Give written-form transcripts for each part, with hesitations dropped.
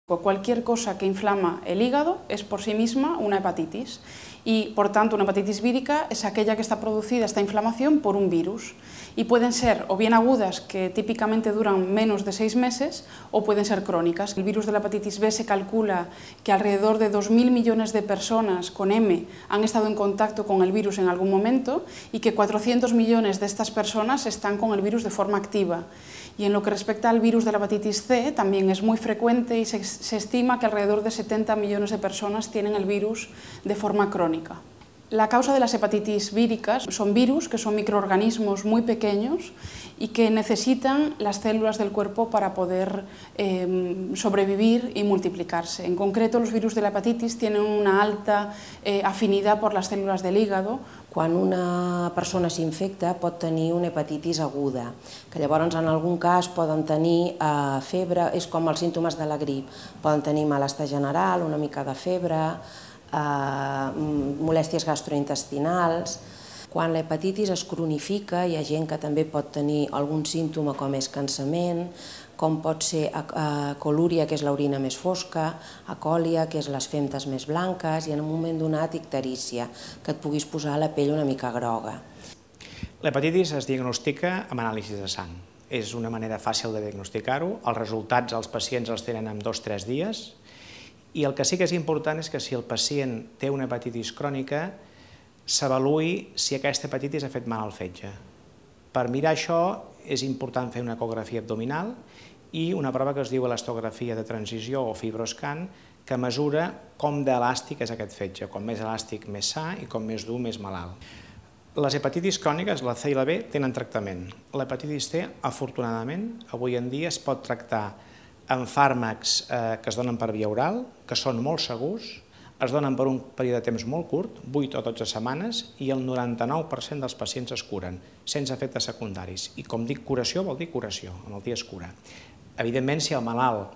Cualquier cosa que inflama el hígado es por sí misma una hepatitis y, por tanto, una hepatitis vírica es aquella que está producida, esta inflamación, por un virus. Y pueden ser o bien agudas, que típicamente duran menos de 6 meses, o pueden ser crónicas. El virus de la hepatitis B se calcula que alrededor de 2.000 millones de personas con M han estado en contacto con el virus en algún momento y que 400 millones de estas personas están con el virus de forma activa. Y en lo que respecta al virus de la hepatitis C, también es muy frecuente y se estima que alrededor de 70 millones de personas tienen el virus de forma crónica. La causa de las hepatitis víricas son virus, que son microorganismos muy pequeños y que necesitan las células del cuerpo para poder sobrevivir y multiplicarse. En concreto, los virus de la hepatitis tienen una alta afinidad por las células del hígado. Quan una persona s'infecta pot tenir una hepatitis aguda, que llavors en algun cas poden tenir febre, és com els símptomes de la grip, poden tenir malestar general, una mica de febre, molèsties gastrointestinals. Quan la hepatitis es cronifica, hi ha gent que també pot tenir algun símptoma com és cansament, com pot ser colúria, que és l'orina més fosca, acòlia, que és les femtes més blanques, i en un moment donat icterícia, que et puguis posar la pell una mica groga. L'hepatitis es diagnostica amb anàlisis de sang. És una manera fàcil de diagnosticar-ho. Els resultats els pacients els tenen en 2 o 3 dies. I el que sí que és important és que si el pacient té una hepatitis crònica, s'avaluï si aquesta hepatitis ha fet mal al fetge. Per mirar això és important fer una ecografia abdominal i una prova que es diu elastografia de transició o fibroscan, que mesura com d'elàstic és aquest fetge. Com més elàstic, més sa, i com més dur, més malalt. Les hepatitis cròniques, la C i la B, tenen tractament. L'hepatitis C, afortunadament, avui en dia es pot tractar amb fàrmacs que es donen per via oral, que són molt segurs, es donen per un període de temps molt curt, 8 o 12 setmanes, i el 99% dels pacients es curen, sense efectes secundaris. I com dic curació, vol dir curació, la malaltia es cura. Evidentment, si el malalt,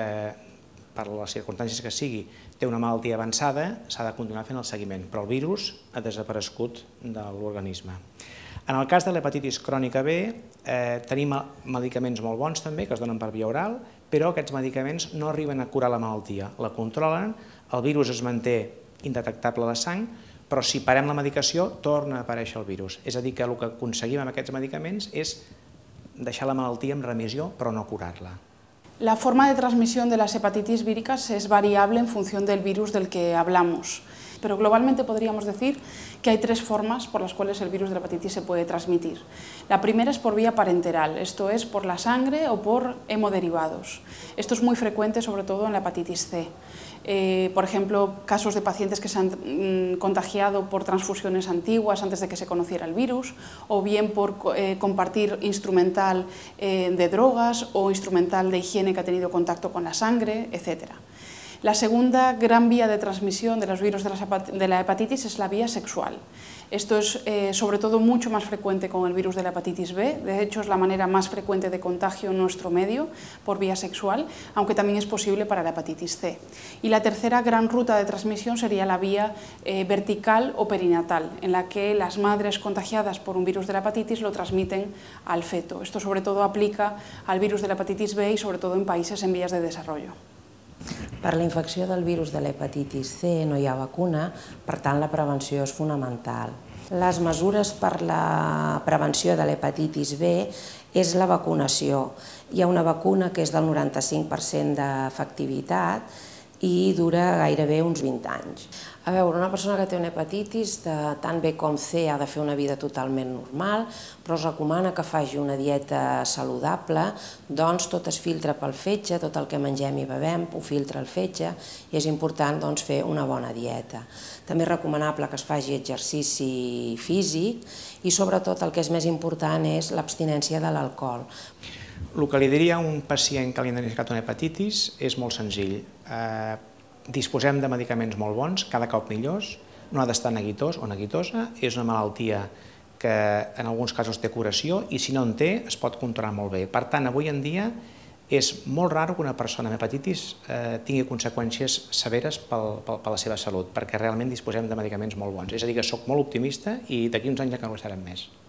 per les circumstàncies que sigui, té una malaltia avançada, s'ha de continuar fent el seguiment, però el virus ha desaparegut de l'organisme. En el cas de l'hepatitis crònica B, tenim medicaments molt bons també, que es donen per via oral, però aquests medicaments no arriben a curar la malaltia, la controlen, el virus es manté indetectable a la sang, però si parem la medicació torna a aparèixer el virus. És a dir, que el que aconseguim amb aquests medicaments és deixar la malaltia en remissió, però no curar-la. La forma de transmisión de las hepatitis víricas es variable en función del virus del que hablamos, pero globalmente podríamos decir que hay 3 formas por las cuales el virus de la hepatitis se puede transmitir. La primera es por vía parenteral, esto es por la sangre o por hemoderivados. Esto es muy frecuente sobre todo en la hepatitis C. Por ejemplo, casos de pacientes que se han contagiado por transfusiones antiguas antes de que se conociera el virus, o bien por compartir instrumental de drogas o instrumental de higiene que ha tenido contacto con la sangre, etc. La segunda gran vía de transmisión de los virus de la hepatitis es la vía sexual. Esto es sobre todo mucho más frecuente con el virus de la hepatitis B, de hecho es la manera más frecuente de contagio en nuestro medio por vía sexual, aunque también es posible para la hepatitis C. Y la tercera gran ruta de transmisión sería la vía vertical o perinatal, en la que las madres contagiadas por un virus de la hepatitis lo transmiten al feto. Esto sobre todo aplica al virus de la hepatitis B y sobre todo en países en vías de desarrollo. Per la infecció del virus de l'hepatitis C no hi ha vacuna, per tant la prevenció és fonamental. Les mesures per la prevenció de l'hepatitis B és la vacunació. Hi ha una vacuna que és del 95% d'efectivitat i dura gairebé uns 20 anys. A veure, una persona que té una hepatitis, tant B com C, ha de fer una vida totalment normal, però es recomana que faci una dieta saludable, doncs tot es filtra pel fetge, tot el que mengem i bevem ho filtra el fetge, i és important fer una bona dieta. També és recomanable que es faci exercici físic i sobretot el que és més important és l'abstinència de l'alcohol. El que li diria a un pacient que li han diagnosticat una hepatitis és molt senzill. Disposem de medicaments molt bons, cada cop millors, no ha d'estar neguitós o neguitosa, és una malaltia que en alguns casos té curació i si no en té es pot controlar molt bé. Per tant, avui en dia és molt raro que una persona amb hepatitis tingui conseqüències severes per la seva salut, perquè realment disposem de medicaments molt bons. És a dir, que soc molt optimista i d'aquí uns anys encara ho estarem més.